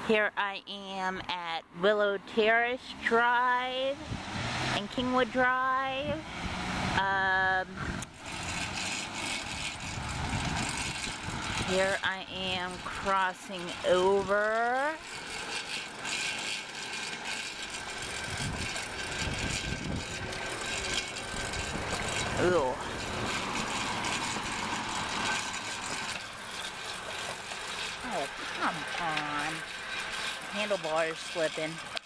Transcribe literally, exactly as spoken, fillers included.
Here I am at Willow Terrace Drive and Kingwood Drive. Um, here I am crossing over. Ooh. Oh, come on. Handlebar is slipping.